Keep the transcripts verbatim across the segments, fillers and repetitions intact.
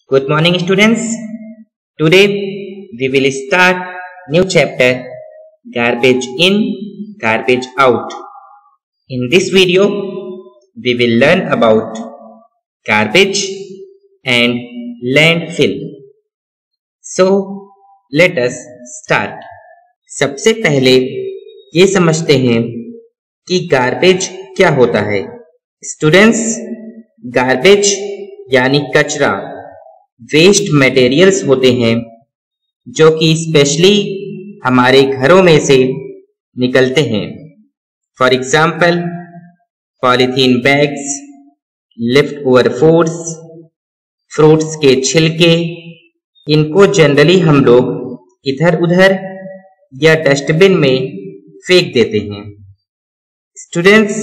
Good morning, students. Today we will start new chapter Garbage in, Garbage out. In this video, we will learn about garbage and landfill. So let us start. सबसे पहले ये समझते हैं कि garbage क्या होता है. Students, garbage यानी कचरा, वेस्ट मटेरियल्स होते हैं जो कि स्पेशली हमारे घरों में से निकलते हैं. For example, polythene bags, left over foods, fruits के छिलके, इनको जनरली हम लोग इधर उधर या डस्टबिन में फेंक देते हैं. स्टूडेंट्स,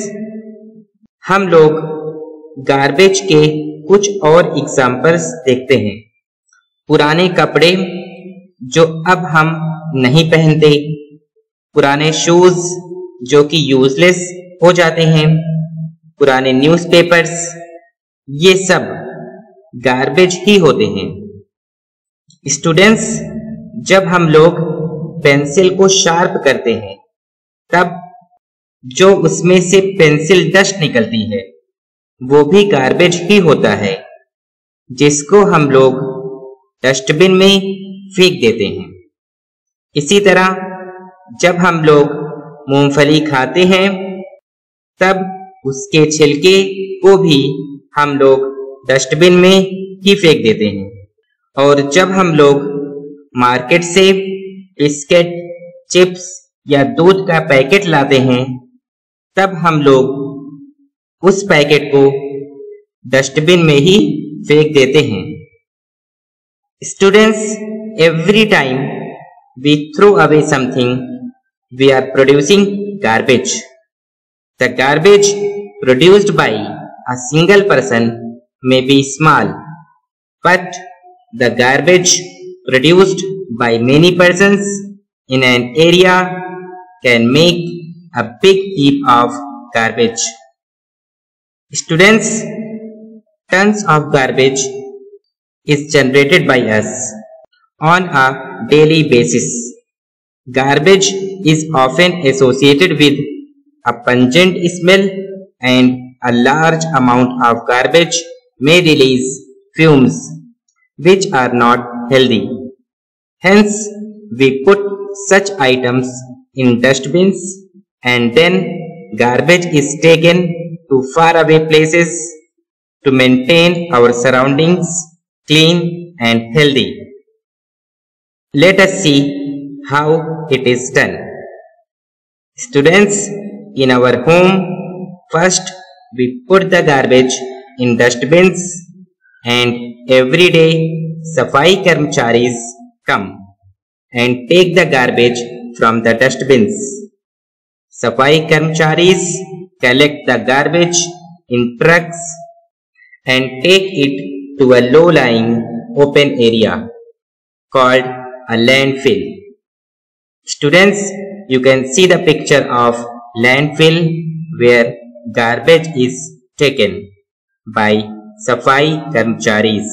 हम लोग गार्बेज के कुछ और एग्जाम्पल्स देखते हैं. पुराने कपड़े जो अब हम नहीं पहनते, पुराने शूज जो कि यूजलेस हो जाते हैं, पुराने न्यूज़पेपर्स, ये सब गार्बेज ही होते हैं. स्टूडेंट्स, जब हम लोग पेंसिल को शार्प करते हैं तब जो उसमें से पेंसिल डस्ट निकलती है वो भी गार्बेज ही होता है, जिसको हम लोग डस्टबिन में फेंक देते हैं. इसी तरह जब हम लोग मूंगफली खाते हैं तब उसके छिलके को भी हम लोग डस्टबिन में ही फेंक देते हैं. और जब हम लोग मार्केट से बिस्किट, चिप्स या दूध का पैकेट लाते हैं तब हम लोग उस पैकेट को डस्टबिन में ही फेंक देते हैं. Students, every time we throw away something, we are producing garbage. The garbage produced by a single person may be small, but the garbage produced by many persons in an area can make a big heap of garbage. Students, tons of garbage is generated by us on a daily basis. Garbage is often associated with a pungent smell, and a large amount of garbage may release fumes which are not healthy. Hence, we put such items in dustbins and then garbage is taken to faraway places to maintain our surroundings clean and healthy. Let us see how it is done. Students, in our home, first we put the garbage in dustbins and every day Safai Karmcharis come and take the garbage from the dustbins. Safai Karmcharis collect the garbage in trucks and take it to a low-lying open area called a landfill. Students, you can see the picture of landfill where garbage is taken by Safai Karmcharis.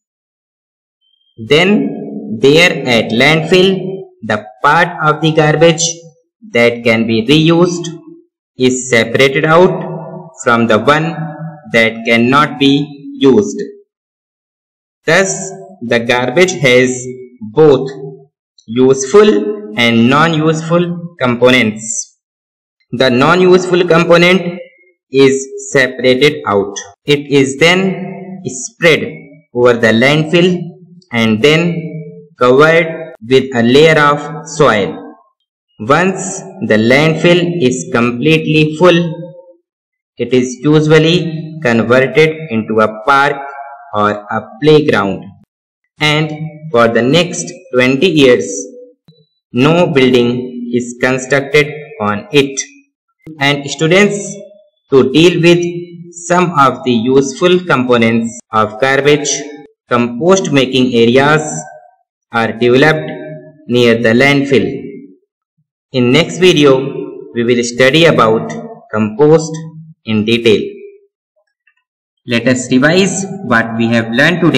Then there at landfill, the part of the garbage that can be reused is separated out from the one that cannot be used. Thus, the garbage has both useful and non-useful components. The non-useful component is separated out. It is then spread over the landfill and then covered with a layer of soil. Once the landfill is completely full, it is usually converted into a park or a playground, and for the next twenty years, no building is constructed on it. And students, to deal with some of the useful components of garbage, compost making areas are developed near the landfill. In next video, we will study about compost in detail. Let us revise what we have learned today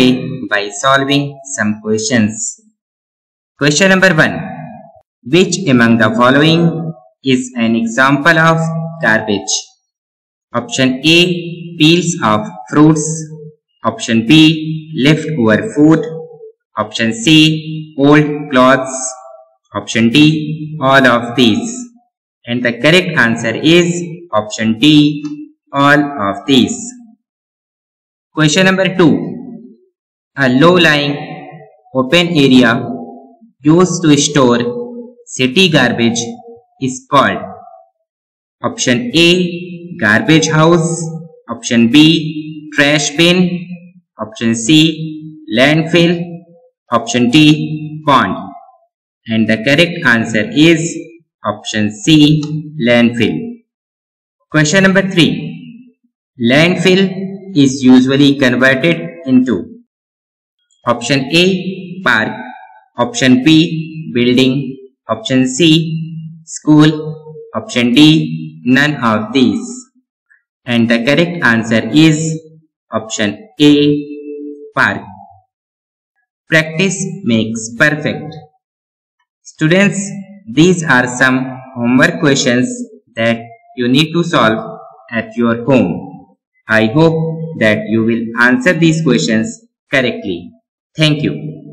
by solving some questions. Question number one. Which among the following is an example of garbage? Option A. Peels of fruits. Option B. Leftover food. Option C. Old clothes. Option D. All of these. And the correct answer is option D. All of these. Question number two. A low-lying open area used to store city garbage is called. Option A. Garbage house. Option B. Trash bin. Option C. Landfill. Option D. Pond. And the correct answer is option C. Landfill. Question number three. Landfill is usually converted into option A. Park. Option B. Building. Option C. School. Option D. None of these. And the correct answer is option A. Park. Practice makes perfect. Students, these are some homework questions that you need to solve at your home. I hope that you will answer these questions correctly. Thank you.